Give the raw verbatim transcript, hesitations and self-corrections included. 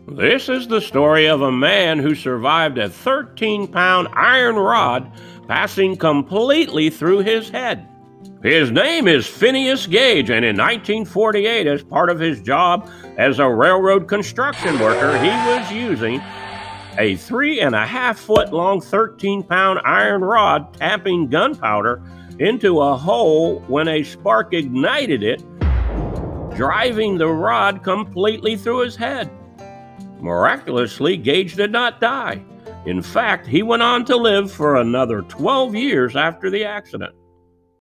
This is the story of a man who survived a thirteen pound iron rod passing completely through his head. His name is Phineas Gage, and in nineteen forty-eight, as part of his job as a railroad construction worker, he was using a three and a half foot long thirteen pound iron rod tamping gunpowder into a hole when a spark ignited it, driving the rod completely through his head. Miraculously, Gage did not die. In fact, he went on to live for another twelve years after the accident.